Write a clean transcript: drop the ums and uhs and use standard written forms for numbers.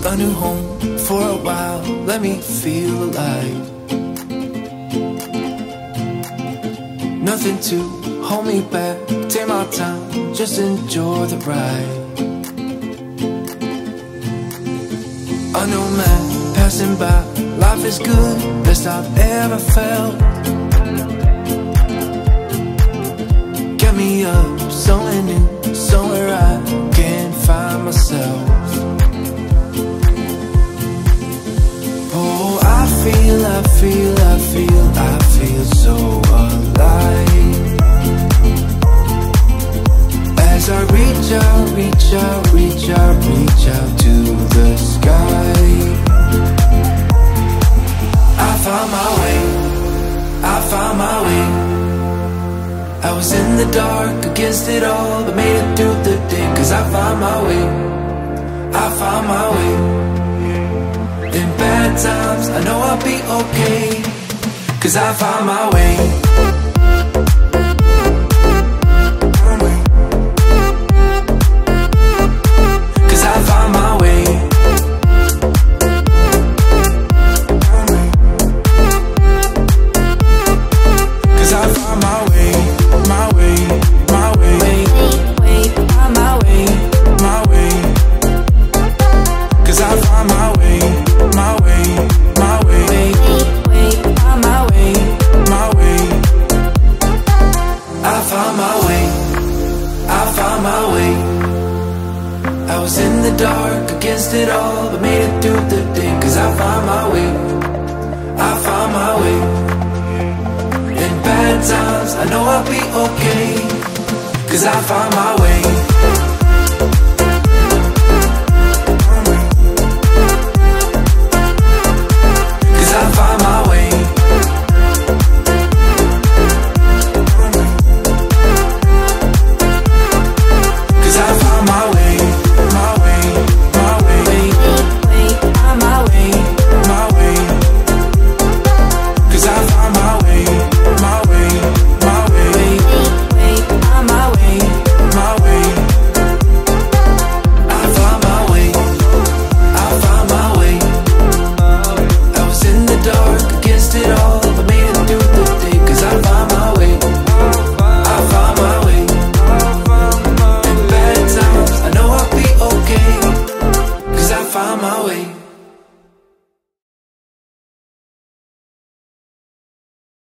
a new home for a while, let me feel alive. Nothing to hold me back, take my time, just enjoy the ride. A new man passing by, life is good, best I've ever felt. Get me up, somewhere new, somewhere I can find myself. Oh, I feel so alive. As I reach out to the sky. I found my way. I was in the dark against it all, but made it through the day. Cause I found my way. In bad times, I know I'll be okay. Cause I found my way. Cause I found my way. Cause I found my way. My way. Cause I found my way. I was in the dark against it all, but made it through the day. Cause I found my way. In bad times, I know I'll be okay. Cause I found my way. Cause I found my way. Cause I found my way. Found my way.